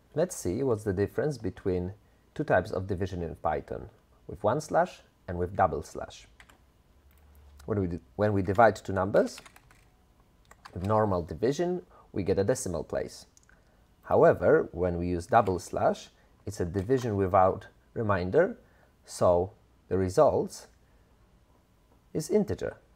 Let's see what's the difference between two types of division in Python, with one slash and with double slash. When we divide two numbers, with normal division, we get a decimal place. However, when we use double slash, it's a division without remainder, so the result is integer.